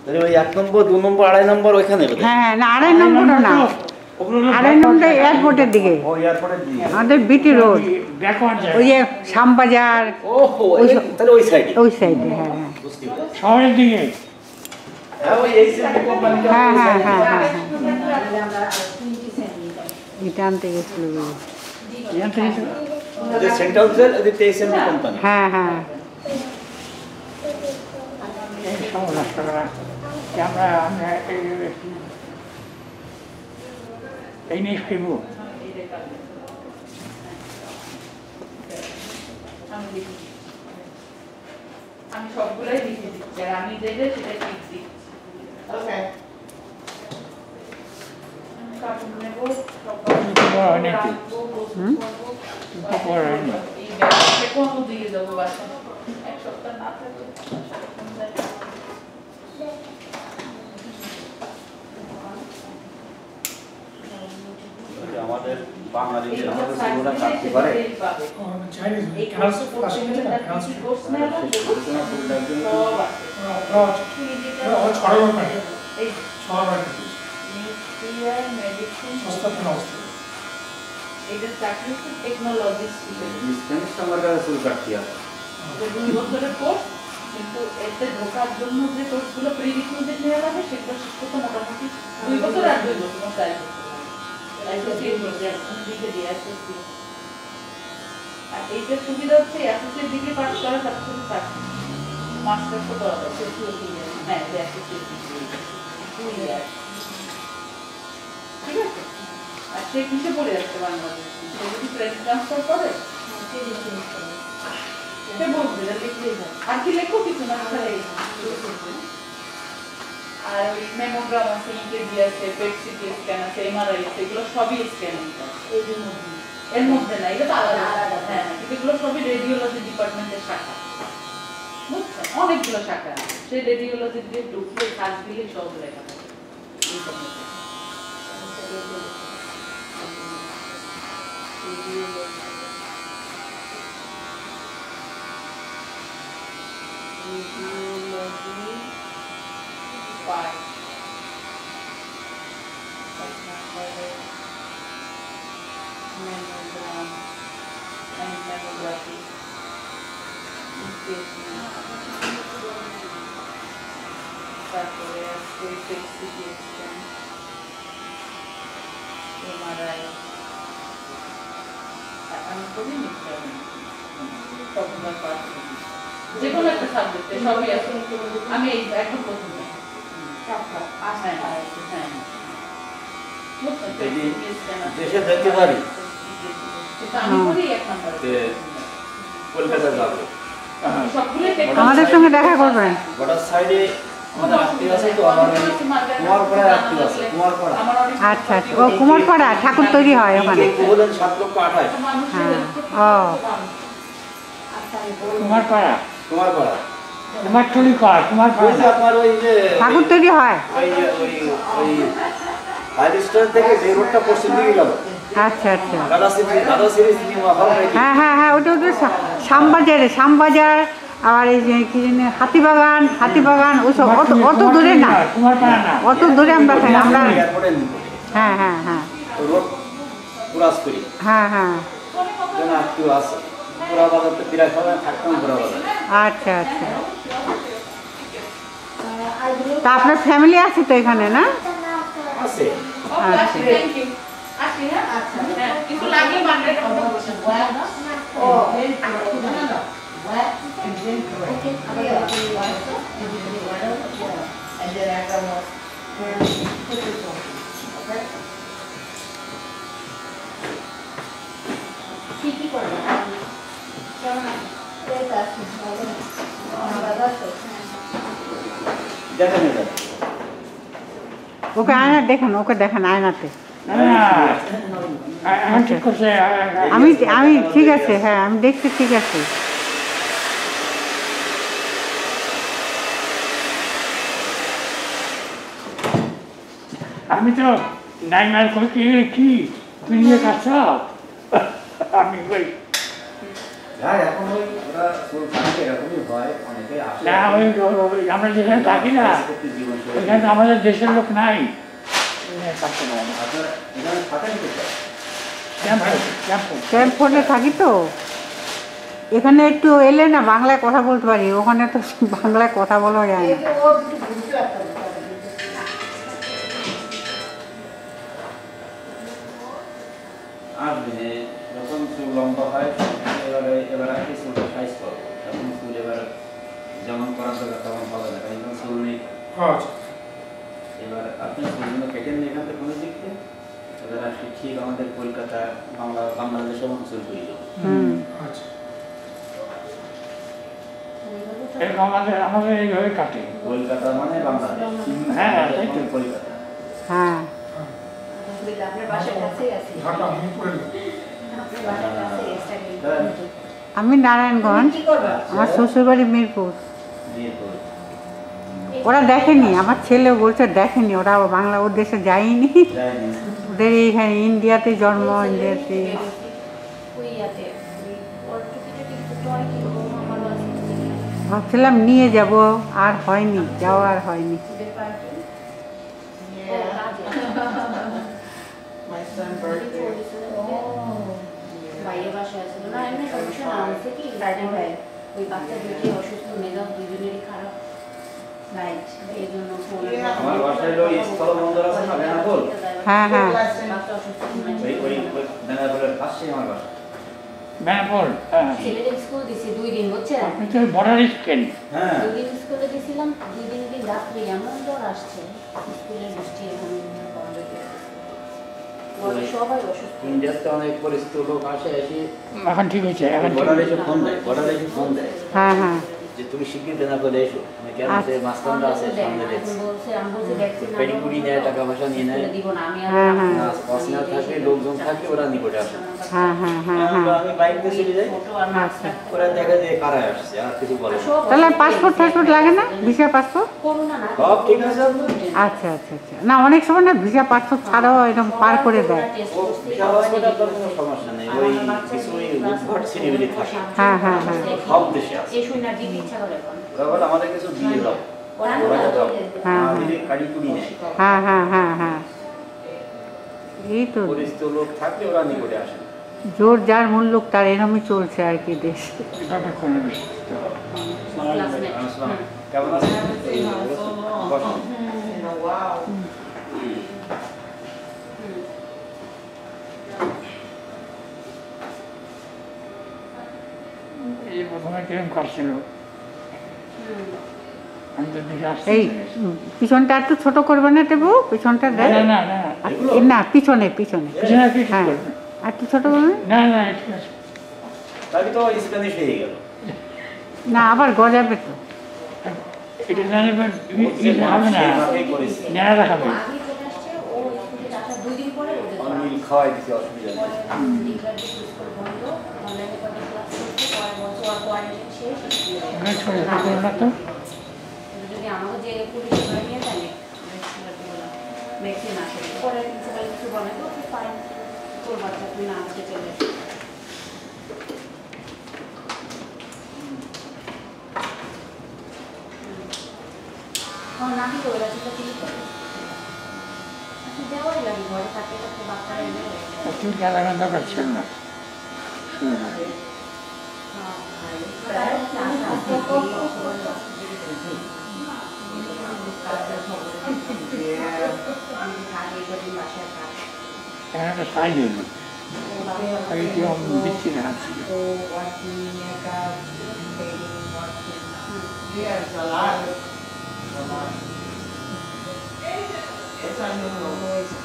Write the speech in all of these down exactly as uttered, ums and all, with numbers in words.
তাহলে ওই এক নম্বর দু নম্বর আড়াই নম্বর ওইখানে হ্যাঁ হ্যাঁ না আড়াই নম্বরটা না আড়াই নম্বরটা এয়ারপোর্টের দিকে ও এয়ারপোর্টের দিকে আমাদের বিটি রোড ওই যে শ্যামবাজার ওহো তাহলে ওই সাইডে ওই সাইডে হ্যাঁ হ্যাঁ শহরের দিকে হ্যাঁ ওই এইচএমডি কোম্পানি হ্যাঁ হ্যাঁ হ্যাঁ হ্যাঁ এটা আনতে গেছিল ওদের সেন্ট্রাল জেল ওদের এইচএমডি কোম্পানি হ্যাঁ হ্যাঁ আমরা আমরা এই নিয়ে খাইব আমি সবগুলাই লিখে দিচ্ছি আর আমি যেটা সেটা ঠিক দিচ্ছি ওকে কাপড় নেব এই ব্যাগটা কোন দিয়ে দেবো বাসা এক সপ্তাহ না থাকলে আমাদের বাংলাদেশের আমাদের স্কুলরা কাটতে পারে এই কালসো কোচিং এর কাছে কোর্স নেওয়া ও ছড়ানো পারে এই ছড়ানো নিউক্লিয়ার মেডিসিন হসপিটাল অবস্থা এটা চাকরি টেকনোলজি ডিসটেন্স আমরা শুরু করতে হবে দুই বছরের কোর্স কিন্তু এতে ঢোকার জন্য যে কোর্সগুলো প্রি রিক্রুটমেন্ট নেওয়া হবে সেটা শেষ করতে মোটামুটি দুই বছর আর দুই বছর চাই অ্যাসোসিয়েট প্রোগ্রাম দিকে দিয়ে অ্যাসোসিয়েট আর এইটার সুবিধা হচ্ছে অ্যাসোসিয়েট ডিগ্রি পাস করার সাথে সাথে চাকরি মাস্টার্স তো করা যায় হ্যাঁ অ্যাসোসিয়েট ডিগ্রি দুই ইয়ার ঠিক আছে আর সে কিসে পড়ে যাচ্ছে বাংলাদেশ সে যদি প্রেস ট্রান্সফার করে সে বলবে লিখলেই যায় আর কি লেখো কিছু না আর ওই মেমোগ্রাম আছে ইকেজি আছে পেট সিটি স্ক্যান আছে এমআরআই আছে এগুলো সবই স্ক্যানিং এর মধ্যে না এটা তো আলাদা আলাদা হ্যাঁ এগুলো সবই রেডিওলজি ডিপার্টমেন্টের শাখা বুঝছেন অনেকগুলো শাখা সেই রেডিওলজি দিয়ে ঢুকলে কাজ দিলে সব লেখা থাকে Radiology five. Mammogram and mammography. তারপরে আছে পেট সিটি স্ক্যান এমআরআই আমি করি নিতে তখন পাচ্ছি যে কোনো একটা সাবজেক্টে সবই আছে আমি এখন প্রথম দেশে যেতে পারি আমি করি এক নম্বরে কলকাতা যাবো আমাদের সঙ্গে দেখা করবেন বর্ডার সাইডে আচ্ছা ও কুমারপাড়া ঠাকুর তৈরি হয় ওখানে সাত লক্ষ আঠাশ হ্যাঁ ও কুমারপাড়া কুমারপাড়া কুমারটুলি কর কুমারপাড়া আপনার ওই যে ঠাকুর তৈরি হয় ওই যে ওই ওই ফাইভ স্টার থেকে যে রোডটা পশ্চিম দিকে গেল আচ্ছা আচ্ছা দাদা সিটি দাদা সিটি সিনেমা হল হ্যাঁ হ্যাঁ হ্যাঁ ওটা ওটা শ্যামবাজারে শ্যামবাজার আর এই যে কি জানি হাতিবাগান হাতিবাগান ওসব অত অত দূরে না অত দূরে আমরা খাই আমরা হ্যাঁ হ্যাঁ হ্যাঁ রোড ক্রস করি হ্যাঁ হ্যাঁ যেন আত্মীয় আছে পুরা বাজার তো বিরাট হবে থাকতাম পুরা বাজার আচ্ছা আচ্ছা তা আপনার ফ্যামিলি আছে তো এখানে না আছে আচ্ছা আসি হ্যাঁ আচ্ছা হ্যাঁ কিছু লাগলে বাংলায় কথা বলছেন ও What? And then correct. Okay. And then after more, put this on. Okay? Kiki for me. ওকে আয়না দেখেন ওকে দেখেন আয়নাতে আমি আমি ঠিক আছে হ্যাঁ আমি দেখছি ঠিক আছে আমি তো নাইমার কই কি তুই নিয়ে কাছ আমি কই হ্যাঁ এখন ওই ওরা ফুল ফান্ডে এরকমই হয় অনেকে আসে না ওই আমরা যেখানে থাকি না এখানে আমাদের দেশের লোক নাই এখানে থাকতে পারে না। আপনারা এখানে থাকেন কোথায়? ক্যাম্পে ক্যাম্পে ক্যাম্পে থাকি তো এখানে একটু এলে না বাংলায় কথা বলতে পারি, ওখানে তো বাংলায় কথা বলা যায় না। আর দিনে যখন চুল লম্বা হয় এবারে এবার আগে চুলটা সাইজ করো, তখন চুল এবার যেমন করার দরকার তেমন হবে না, কারণ এখানে চুল নেই। এবার আপনি চুলগুলো কেটে নিয়ে এখান থেকে কোনো দিক থেকে এবার আসলে ঠিক আমাদের কলকাতা বাংলা বাংলাদেশের মতো চুল করি যাবো। হুম এরকম আমাদের আমাদের এইভাবে কাটে। কলকাতা মানে বাংলাদেশ। হ্যাঁ, তাই তো। কলকাতা। হ্যাঁ আপনার বাসার কাছেই আছে আপনার বাসার কাছেই আছে আমি নারায়ণগঞ্জ, কি করবা আমার শ্বশুরবাড়ি মিরপুর। মিরপুর। ওরা দেখেনি, আমার ছেলেও বলছে দেখেনি, ওরা বাংলা ওর দেশে যায়নি, যায়নি। ওদের এইখানে ইন্ডিয়াতে জন্ম, ইন্ডিয়াতে। ওই ইয়াতে ওই ওর টুকিটাকি একটু টয় কিনবো আমারও আছে ভাবছিলাম নিয়ে যাব, আর হয়নি, যাওয়া আর হয়নি। ওদের পার্টি ও কাজে My son's birthday. বাইরে বাসায় আসলো না এমনি সমস্যা না হয়েছে কি ফ্রাইডে ভাই ওই বাচ্চা দুটি অসুস্থ মেজাজ দুজনেরই খারাপ রাইট এই জন্য ফোন আমার বাসায় ওই স্থলবন্দর আছে না, বেনাপোল? হ্যাঁ হ্যাঁ বাচ্চা অসুস্থ ওই ওই ওই বেনাপোলের পাশেই আমার বাসা। বেনাপোল, হ্যাঁ। ছেলেদের স্কুল দিছি দুই দিন বুঝছেন আপনি তো বর্ডারে কেন? হ্যাঁ। দুই দিন স্কুলে দিয়েছিলাম দুই দিন দিন রাত্রে এমন জ্বর আসছে স্কুলের বৃষ্টি এখন বন্ধ হয়ে গেছে ঘরে সবাই অসুস্থ ইন্ডিয়াতে অনেক পরিচিত লোক আসে, এসে এখন ঠিক হয়েছে, এখন ঠিক বর্ডারে হয়েছে। এসে ফোন দেয়, বর্ডারে এসে ফোন দেয় হ্যাঁ হ্যাঁ যে তুমি শিগগির বেনাপোলে এসো। আমি কেন সে মাঝখানটা আছে সামনে দেখছি। বলছে আমি বলছি ভ্যাকসিন পেডিকুড়ি নেয়, টাকা পয়সা নিয়ে নেয়। দিব না আমি হ্যাঁ, হ্যাঁ। অসিনার থাকে, লোকজন থাকে, ওরা নিকটে আসে। হ্যাঁ হ্যাঁ হ্যাঁ হ্যাঁ আমি বাইক দিয়ে চলে যাই, ফটো আর মাস্ক ওরা দেখা যায় কারা আসছে, আর কিছু বলে না। তাহলে পাসপোর্ট টাসপোর্ট লাগে না, ভিসা পাসপোর্ট? করোনা না সব ঠিক আছে আপনার? আচ্ছা আচ্ছা আচ্ছা, না অনেক সময় না ভিসা পাসপোর্ট ছাড়াও এরকম পার করে দেয়। ও বিশাল হসপিটাল তো কোনো সমস্যা নেই, ওই কিছুই উদ্ভট ছিনিমিনি থাকে, হ্যাঁ হ্যাঁ হ্যাঁ সব দেশে আছে। এই শুনে দিতে ইচ্ছা করে এখন ওরা বলে আমাদের কিছু দিয়ে দাও, ওরা না ওরা দাও, হ্যাঁ, আমাদের কাড়ি কুড়ি নেয়। হ্যাঁ হ্যাঁ হ্যাঁ হ্যাঁ এই তো পরিচিত লোক থাকলে ওরা নিকটে আসে। জোর যার মূল্য তার এরমই চলছে আর কি দেশ। এভাবে কোনো বিষয় তো। ক্লাসমেট আসসালাম, কেমন আছেন? বসুন। Wow. এই প্রথমে কিরম কাটছিল, আমি তো দেখে আসছি। এই উম, পিছনটা একটু ছোট করবে না টেবু, পিছনটা না দেয় না না না আর- না পিছনে পিছনে পিছনে কি ঠিক হ্যাঁ করবে? আর একটু ছোট করবে না না ঠিক আছে। তাহলে তো স্প্যানিশ হয়ে গেল। না, আবার গজাবে তো। এটা জানবেন ইয়ে হবে না, সেইভাবেই করেছি। নেড়া রাখাবে। আগে চলে আসছে ও স্কুলে আসার দুই দিন পরে ওদের অনমিল খাওয়াই দিতে অসুবিধা নেই। ডিক্লার দিচ্ছে স্কুল বন্ধ অনলাইনে কত ক্লাস করছে পরে বলছে ওর কোয়ারেন্টাইন শেষ অনেক ছোট করো না তো। যদি আমাকে যে পুলিশ ধরে নিয়ে জানে ভ্যাকসিন আসে পরে প্রিন্সিপাল কিছু বলে তো ফাইন তোর বাচ্চা তুই না আজকে চলে আসে আমার নাকি তো ওরা সেটা ঠিক করে আচ্ছা দেওয়াই লাগে ঘরে থাকে থাকতে বাচ্চারা এলে একটু লাগানোর দরকার ছিল না। এখন একটা সাইজ হইল, আগে কি আমি দিচ্ছি না। Yes, a lot. What time you know?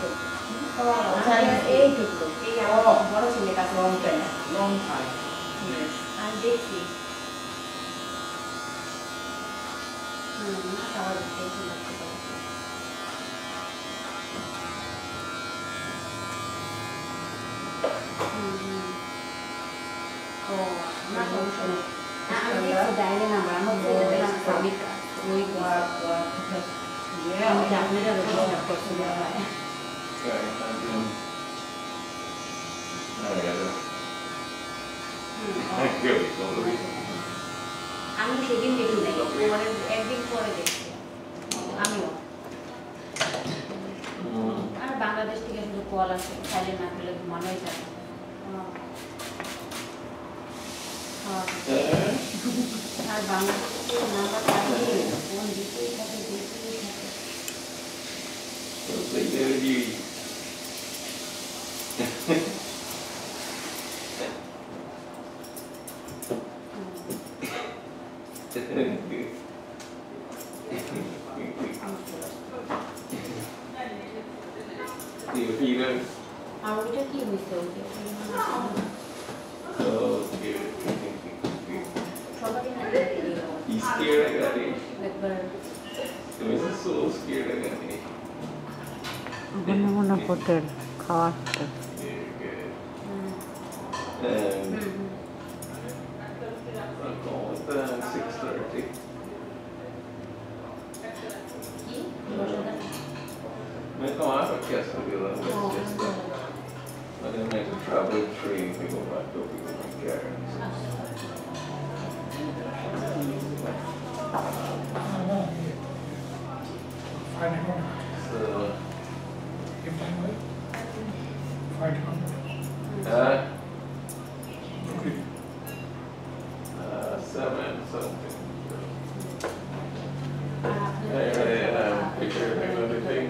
এইটুকু এই আমার বড় ছেলে কাছে Long time. Long time. Yes. আমি দেখছি হুম খাবার দেখছি লাগছে ও না সমস্যা নেই আমি দেখছি ডাইলে নাম্বার আমার ছেলেদের নাম সাবিকা ওই What, what? আমি Yeah. আপনারা রেজিস্টার করছি আমি সেদিন দেখি নাই মানে একদিন পরে দেখছি আমিও বাংলাদেশ থেকে শুধু কল আসে, সাইলেন্ট না করলে ঘুমানোই যায় না। আর বাংলাদেশ থেকে নাম্বার পাঠিয়ে ফোন দিতেই থাকে দিতেই থাকে। আর ওইটা কি হয়েছে ওইটা সবারই না একবার মনে মনে হোটেল খাওয়ার হোটেল কি বসাটা Men no, I don't guess I'll be a little bit just that. But then make a travel tree, people might go, people might care. So, uh, uh, seven something. Hey, hey, um, picture, hang on, the thing.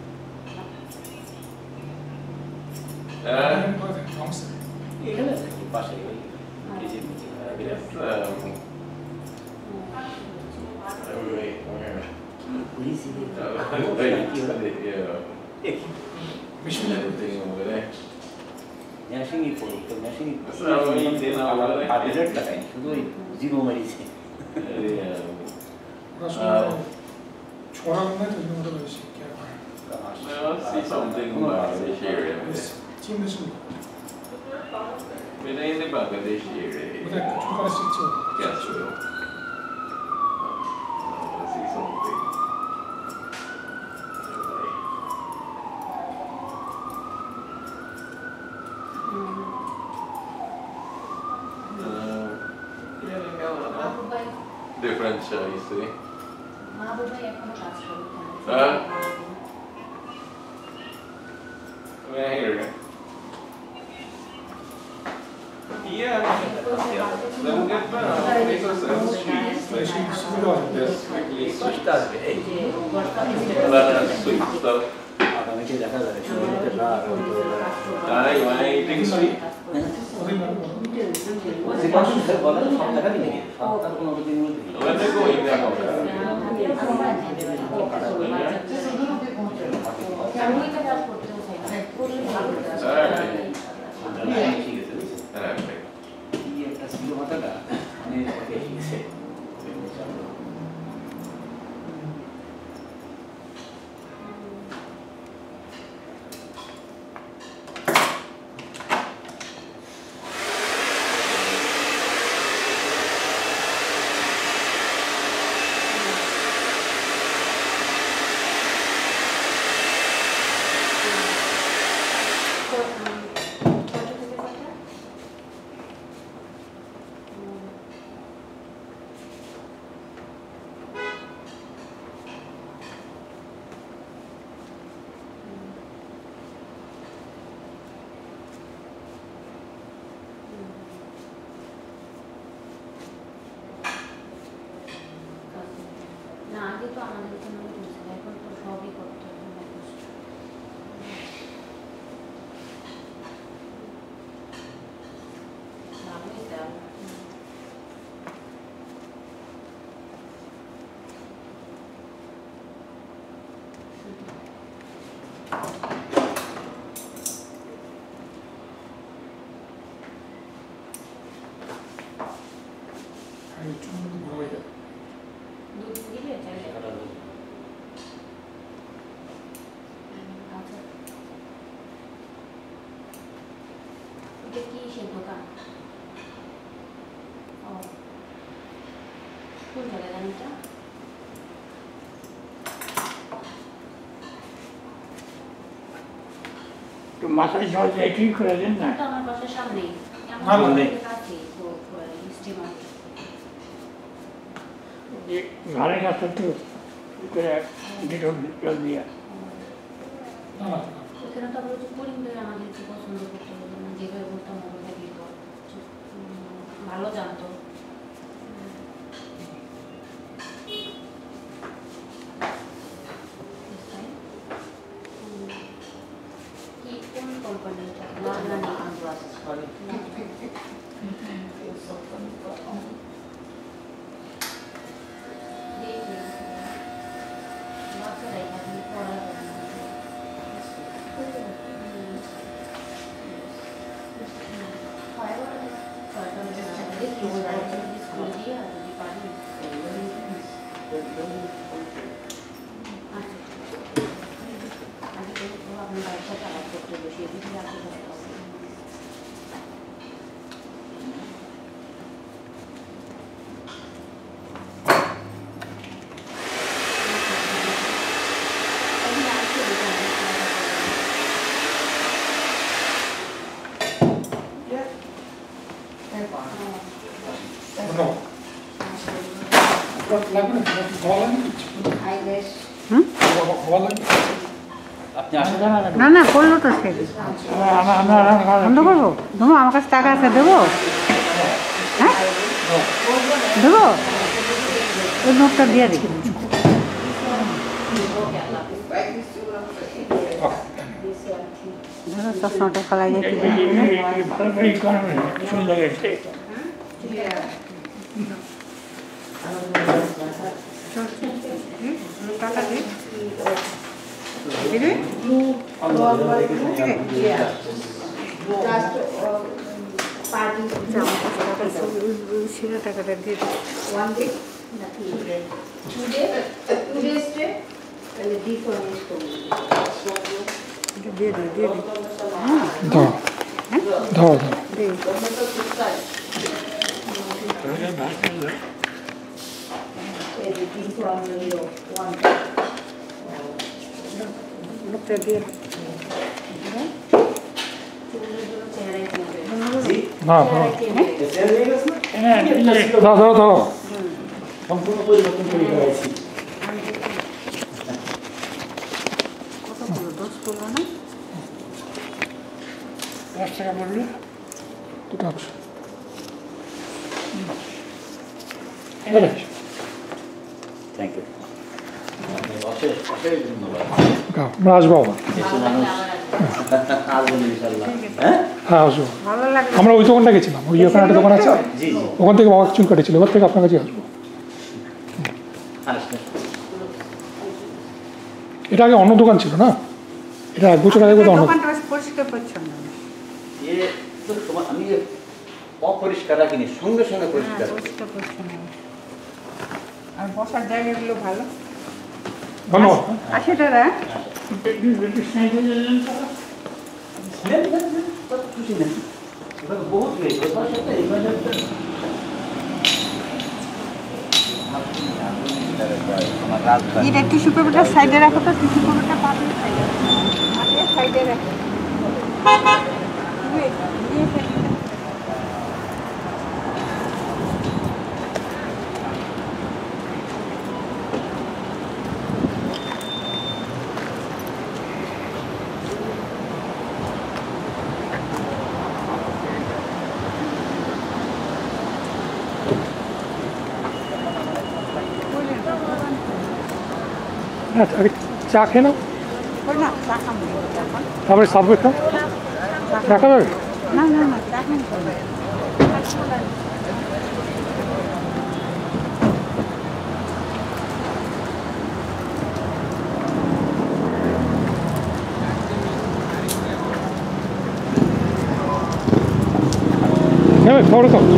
Uh, এখানে থাকি পাশে ওই কেজির নিচে it's, um, oh, wait, where? Police Oh, wait, yeah. Everything over there. ন্যাশিংই পড়ি তো ন্যাশিংই So, we did all আমার of হাতে that. রেট লাগাই শুধু ওই জিরো মারিছে Yeah. 초라한 것 같은 경우도 있어. Well, I see something about this area. 지금 무슨 But in the Bangladesh area. 무대 숟가락씩 찍어. Yes, well. I see something. Um, yeah, they got a Mahbub bhai different show, you see. মাহবুব ভাই এখনো কাজ করে হ্যাঁ? We're here. Yeah, then get back. Make us a sweet. 열심히 수고하고. Just quickly switch. কষ্ট আসবে এই That sweet stuff. আগামীতে দেখা যাবে শরীরটা রাগ I, I eating sweet. 어디 가는 거? যে কষ্ট বলে সব টাকা দিলে সপ্তাহ পনেরো দিন মধ্যে When they go in there, ওইটা কাজ করতেও চাই না করলে ভালো কাজ ঠিক আছে alright. কি একটা ছিল মাথাটা মানে ঠিক আছে না আগে তো আমাদের জন্য বলছিল এখন তো সবই করতে হবে ভালোই দাও 아니 좀 먹어야 돼. দুধ দিলে চাইলে আচ্ছা এটা কি সে দোকান ও কোন জায়গায় জানি এটা তো মাথায় জল দিয়ে ঠিক করে দেন না তো আমার বাসার সামনেই ভালো আমার নেই। কাছে হিস্ট্রি মার্কেট যে ঘরের কাছে তো করে ডিটল জল দিয়ে 나나. ওখানে এখানে তো আমরা যে করিমদের আমাদেরকে পছন্দ করতে হবে না, যেভাবে বলতাম ওভাবে দিত, ভালো জানতো। কি কোন কোম্পানি এটা? না না না না করলো তো সে বন্ধ করবো। ধুমো আমার কাছে টাকা আছে, দেবো? হ্যাঁ দেবো, ওই নোটটা দিয়ে দিই। ধরো চশমাটা ফেলাই যায়। সুন্দর গেছে। টাকা দিই সেটা টাকাটা দিয়ে দিই। দিয়ে দিই দিয়ে দিই দাও দাও দাও দিই। লোকটা দিয়ে না দাও দাও দাও সম্পূর্ণ পরিবর্তন করে ফেলেছি। কতগুলো দশ পড়লো না? দশ টাকা বললে দুটো একশো থ্যাংক ইউ, অশেষ অশেষ ধন্যবাদ। আমরা আসবো আবার। দেশে মানুষ আসবেন ইনশাল্লাহ। হ্যাঁ হ্যাঁ আসবো। ভালো লাগলো। আমরা ওই দোকানটা গেছিলাম, ওই ওখানে একটা দোকান আছে, জি জি ওখান থেকে বাবা চুল কাটেছিল, ওখান থেকে আপনার কাছে আসবো। আসবেন। এটা আগে অন্য দোকান ছিল না, এটা এক বছর আগে বোধহয় অন্য। দোকানটা বেশ পরিষ্কার পরিচ্ছন্ন। এ তো তোমার আমি অপরিষ্কার রাখিনি, সঙ্গে সঙ্গে হ্যাঁ পরিষ্কার। পরিষ্কার পরিচ্ছন্ন। আর বসার জায়গাগুলো ভালো। ধন্যবাদ। আশি টাকা। বহুত হয়েছে এটা টিস্যু পেপারটা সাইডে রাখো তো, টিস্যু পেপারটা পাবে সাইডে আগে সাইডে রাখো। আচ্ছা আগে চা খেয়ে নাও, ওই না চা খাবো না। তারপরে সাবওয়ে খাও, দেখা যাবে। না না না চা খাবো না। নেবে খবর তো।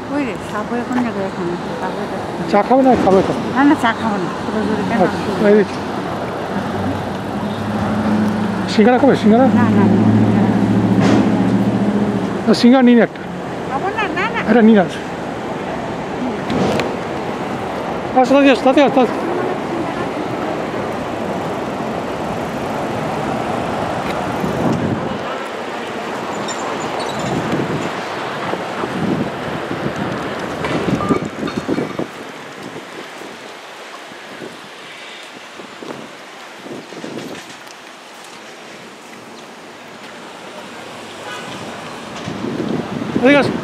ওই রে সাবওয়ে কোন জায়গায় এখানে সাবওয়েটা চা খাবে না খাবে খাবে না না চা খাবো না পুরো জোরে কেন আচ্ছা, এই যে। সিঙ্গারা খাবে সিঙ্গারা না না না, সিঙ্গারা নিন একটা খাবো না না না এটা নিন আছে আচ্ছা তাতে আস তাতে আস তাতে এদিকে আস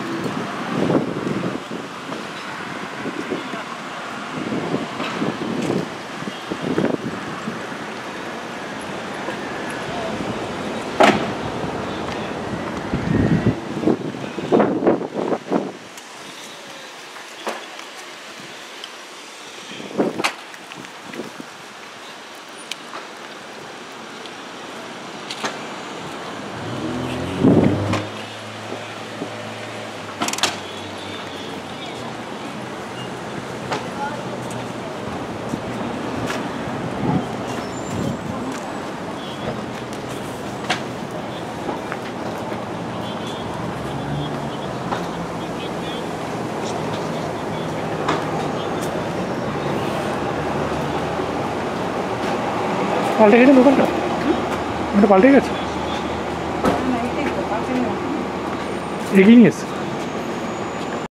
পাল্টে গেছে দোকানটা ওটা পাল্টে গেছে এগিয়ে নিয়ে এসছে